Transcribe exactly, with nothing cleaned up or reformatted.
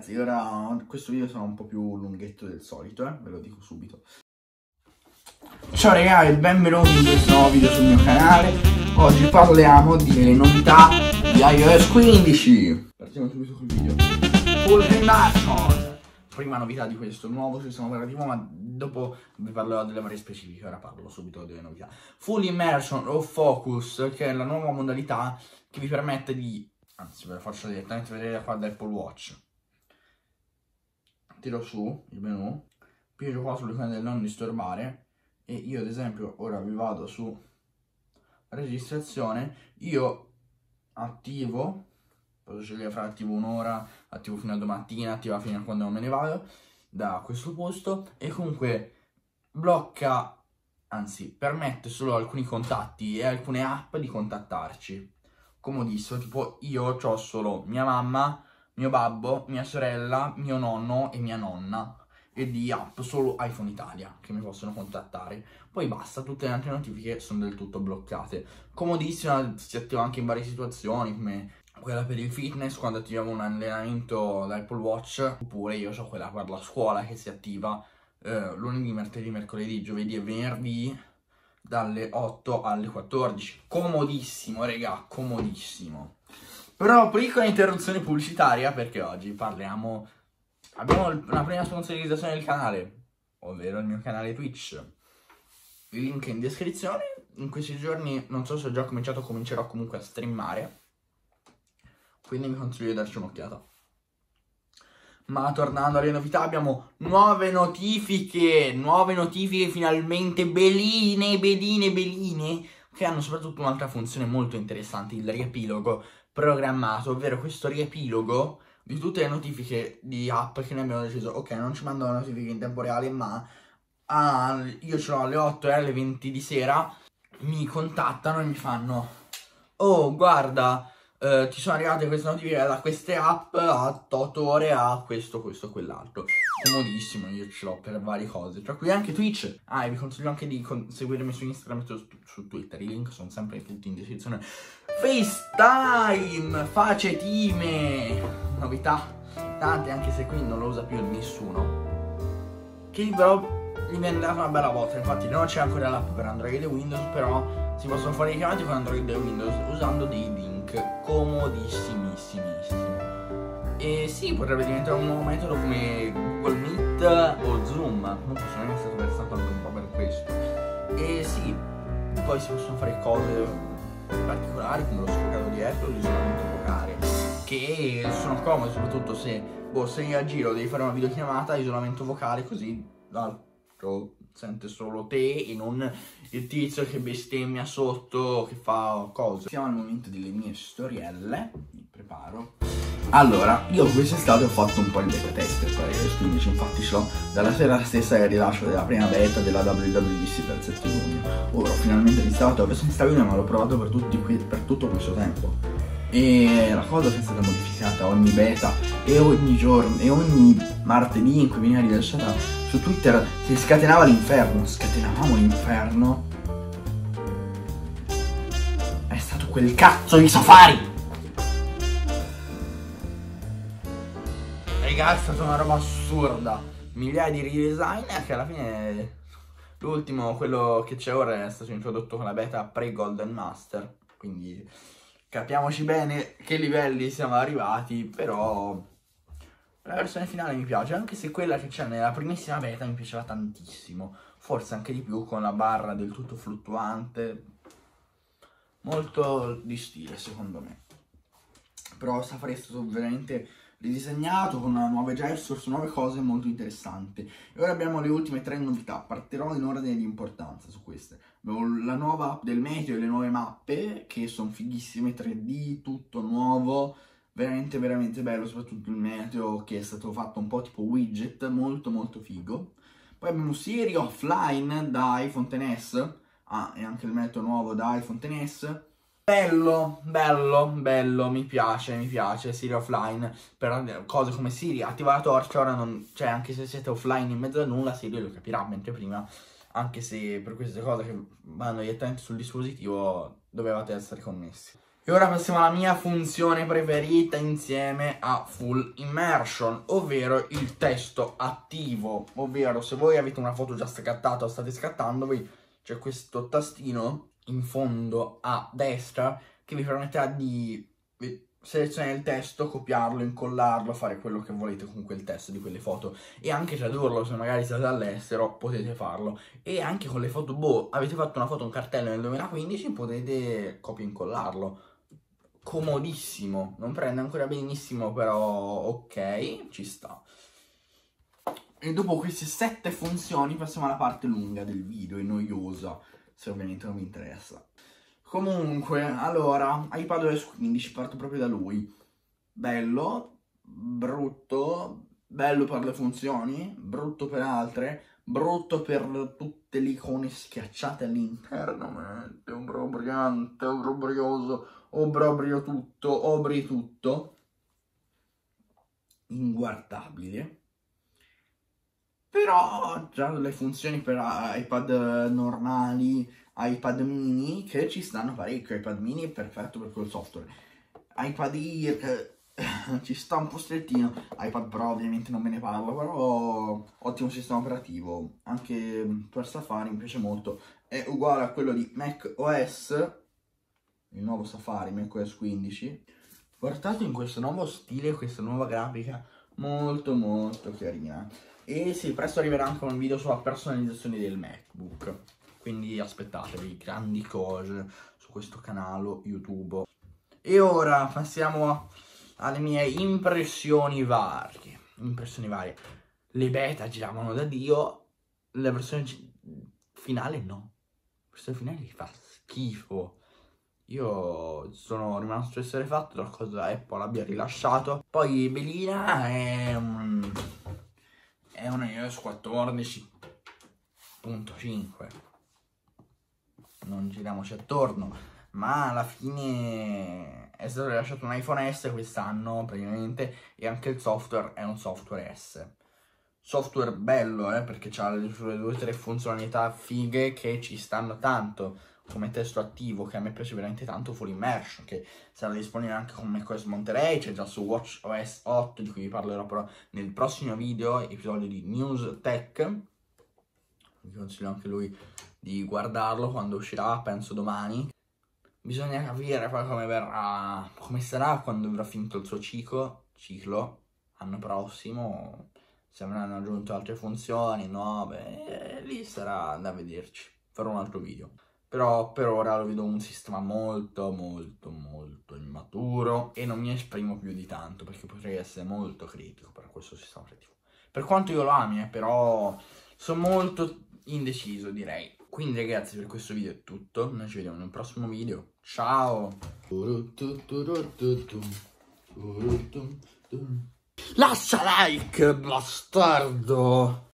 ragazzi, ora questo video sarà un po' più lunghetto del solito, eh? Ve lo dico subito. Ciao ragazzi, benvenuti in questo nuovo video sul mio canale. Oggi parliamo delle novità di iOS quindici. Partiamo subito col video. Full immersion. Prima novità di questo nuovo sistema operativo, ma dopo vi parlerò delle varie specifiche. Ora parlo subito delle novità. Full immersion o focus, che è la nuova modalità che vi permette di, anzi ve la faccio direttamente vedere qua da Apple Watch. Tiro su il menu, piglio qua sull'icona del non disturbare e io ad esempio ora vi vado su registrazione, io attivo, posso scegliere fra attivo un'ora, attivo fino a domattina, attiva fino a quando non me ne vado da questo posto, e comunque blocca, anzi permette solo alcuni contatti e alcune app di contattarci. Comodissimo, tipo io ho solo mia mamma, mio babbo, mia sorella, mio nonno e mia nonna, e di app solo iPhone Italia che mi possono contattare. Poi basta, tutte le altre notifiche sono del tutto bloccate. Comodissima, si attiva anche in varie situazioni come quella per il fitness quando attiviamo un allenamento da Apple Watch, oppure io ho quella per la scuola che si attiva eh, lunedì, martedì, mercoledì, giovedì e venerdì dalle otto alle quattordici. Comodissimo regà, comodissimo. Però piccola interruzione pubblicitaria, perché oggi parliamo, abbiamo una prima sponsorizzazione del canale, ovvero il mio canale Twitch. Il link è in descrizione. In questi giorni non so se ho già cominciato, comincerò comunque a streamare, quindi vi consiglio di darci un'occhiata. Ma tornando alle novità, abbiamo nuove notifiche, nuove notifiche finalmente belline, beline, beline, che hanno soprattutto un'altra funzione molto interessante, il riepilogo programmato, ovvero questo riepilogo di tutte le notifiche di app che noi abbiamo deciso, ok, non ci mandano notifiche in tempo reale, ma ah, io ce l'ho alle otto e alle venti di sera, mi contattano e mi fanno, oh guarda, Uh, ti sono arrivate queste notifiche da queste app a otto ore a questo, questo, quell'altro. Comodissimo, io ce l'ho per varie cose, tra cui anche Twitch. Ah, e vi consiglio anche di seguirmi su Instagram e su, su Twitter, i link sono sempre tutti in descrizione. FaceTime, facetime, novità tante, anche se qui non lo usa più nessuno, che però gli viene data una bella volta. Infatti non c'è ancora l'app per Android e Windows, però si possono fare i chiamati con Android e Windows usando dei link comodissimissimissimi. E sì, potrebbe diventare un nuovo metodo come Google Meet o Zoom, non sono mai stato pensato anche un po' per questo. E sì, poi si possono fare cose particolari come lo sfocato di Apple o l'isolamento vocale, che sono comode, soprattutto se boh, sei a giro, devi fare una videochiamata, isolamento vocale, così l'altro sente solo te e non il tizio che bestemmia sotto, che fa cose. Siamo al momento delle mie storielle, mi preparo. Allora, io quest'estate ho fatto un po' il beta tester per iOS quindici, infatti ce l'ho dalla sera stessa del rilascio della prima beta della W W D C per sette giugno. Ora ho finalmente installato iOS quindici, ma l'ho provato per, tutti, per tutto questo tempo. E la cosa che è stata modificata ogni beta e ogni giorno e ogni martedì in cui veniva rilasciata su Twitter si scatenava l'inferno, scatenavamo l'inferno. È stato quel cazzo di Safari! Raga, è stata una roba assurda, migliaia di redesign che alla fine l'ultimo, quello che c'è ora, è stato introdotto con la beta pre-Golden Master, quindi capiamoci bene che livelli siamo arrivati. Però la versione finale mi piace, anche se quella che c'è nella primissima beta mi piaceva tantissimo, forse anche di più, con la barra del tutto fluttuante, molto di stile secondo me. Però Safari è stato veramente ridisegnato con nuove gesture, nuove cose molto interessanti. E ora abbiamo le ultime tre novità, partirò in ordine di importanza su queste. Abbiamo la nuova app del meteo e le nuove mappe che sono fighissime, tre D, tutto nuovo, veramente veramente bello, soprattutto il meteo che è stato fatto un po' tipo widget, molto molto figo. Poi abbiamo Siri offline da iPhone X S, ah, e anche il meteo nuovo da iPhone X S. Bello, bello, bello, mi piace, mi piace Siri offline, per cose come Siri attiva la torcia, ora non, cioè anche se siete offline in mezzo a nulla Siri lo capirà, mentre prima, anche se per queste cose che vanno direttamente sul dispositivo, dovevate essere connessi. E ora passiamo alla mia funzione preferita insieme a Full Immersion, ovvero il testo attivo. Ovvero, se voi avete una foto già scattata o state scattando, c'è questo tastino in fondo a destra che vi permetterà di selezionare il testo, copiarlo, incollarlo, fare quello che volete con quel testo di quelle foto e anche tradurlo. Se magari siete all'estero potete farlo. E anche con le foto, boh, avete fatto una foto, un cartello nel duemilaquindici, potete copia e incollarlo. Comodissimo, non prende ancora benissimo, però ok, ci sta. E dopo queste sette funzioni passiamo alla parte lunga del video e noiosa, se ovviamente non vi interessa. Comunque, allora, iPadOS quindici, parto proprio da lui. Bello, brutto, bello per le funzioni, brutto per altre, brutto per tutte le icone schiacciate all'interno, è un obriante, obrobioso, obrobrio tutto, obri tutto, inguardabile. Però già le funzioni per iPad normali, iPad mini, che ci stanno parecchio. iPad mini è perfetto per quel software. iPad Air ci sta un po' strettino. iPad Pro ovviamente non me ne parlo, però ottimo sistema operativo. Anche per Safari mi piace molto. È uguale a quello di macOS, il nuovo Safari, macOS quindici, portato in questo nuovo stile, questa nuova grafica molto molto carina. E sì, presto arriverà anche un video sulla personalizzazione del MacBook, quindi aspettatevi grandi cose su questo canale YouTube. E ora passiamo alle mie impressioni varie. Impressioni varie. Le beta giravano da Dio, la versione finale no. La versione finale fa schifo. Io sono rimasto estrefatto da cosa Apple abbia rilasciato. Poi Belina è un... è un iOS quattordici punto cinque, non giriamoci attorno, ma alla fine è stato rilasciato un iPhone S quest'anno praticamente, e anche il software è un software S. Software bello, eh, perché ha le sue due o tre funzionalità fighe che ci stanno tanto, come testo attivo, che a me piace veramente tanto, Full Immersion, che sarà disponibile anche con macOS Monterey, c'è già su WatchOS otto, di cui vi parlerò però nel prossimo video, episodio di News Tech. Vi consiglio anche lui di guardarlo quando uscirà, penso domani. Bisogna capire poi come verrà, come sarà quando avrà finito il suo ciclo, ciclo, anno prossimo, se avranno aggiunto altre funzioni nuove, e lì sarà da vederci, farò un altro video. Però per ora lo vedo un sistema molto molto molto immaturo e non mi esprimo più di tanto, perché potrei essere molto critico per questo sistema operativo. Per quanto io lo ami, eh, però sono molto indeciso, direi. Quindi ragazzi, per questo video è tutto, noi ci vediamo nel prossimo video, ciao! Lascia like, bastardo!